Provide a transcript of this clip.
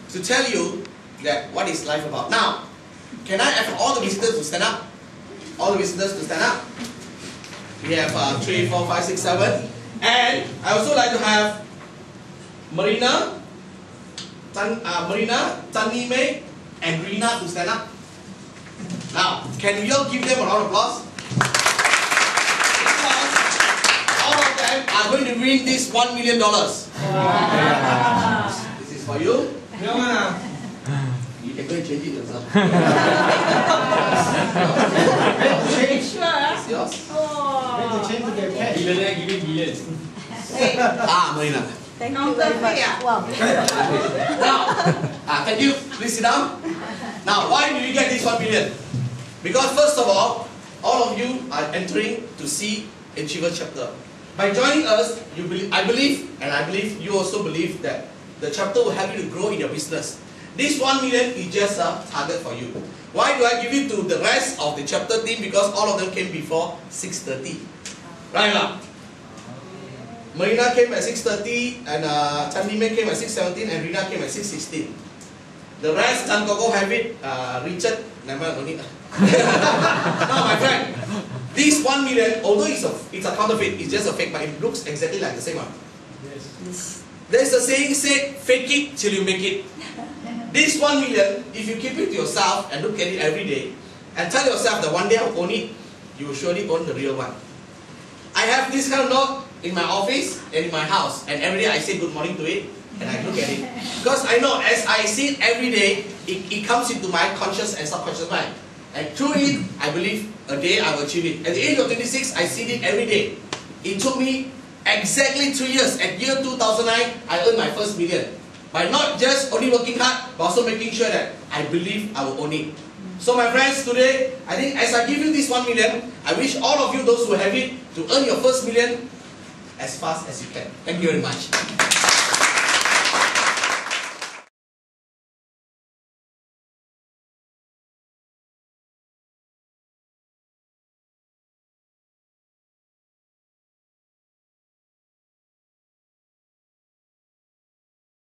to tell you that what is life about. Now, can I have all the visitors to stand up? All the visitors to stand up. We have 3, 4, 5, 6, 7. And I also like to have Marina, Tanni May, and Rina to stand up. Now, can we all give them a round of applause? Because all of them are going to win this $1 million. Wow. This is for you. No, you can go and change it yourself. Change. It's yours. Oh. Change to get cash. Billionaire giving billions. Marina. Thank you very much. Wow. Now, can you please sit down? Now, why do you get this 1 million? Because first of all of you are entering to see Achiever chapter. By joining us, I believe you also believe that the chapter will help you to grow in your business. This 1 million is just a target for you. Why do I give it to the rest of the chapter team? Because all of them came before 6:30. Right now. Marina came at 6:30 and Tanni May came at 6:17 and Rina came at 6:16. The rest, Tan Koko have it, Richard, never no need. No, my friend, this 1 million, although it's a counterfeit, it's just a fake, but it looks exactly like the same one. Yes. There's a saying said, fake it till you make it. This 1 million, if you keep it to yourself and look at it every day, and tell yourself that one day I'll own it, you will surely own the real one. I have this kind of note in my office and in my house, and every day I say good morning to it, and I look at it. Because I know as I see it every day, it comes into my conscious and subconscious mind. And through it, I believe a day I will achieve it. At the age of 26, I see it every day. It took me exactly 3 years. At year 2009, I earned my first million. By not just only working hard, but also making sure that I believe I will own it. So my friends, today, I think as I give you this 1 million, I wish all of you, those who have it, to earn your first million as fast as you can. Thank you very much.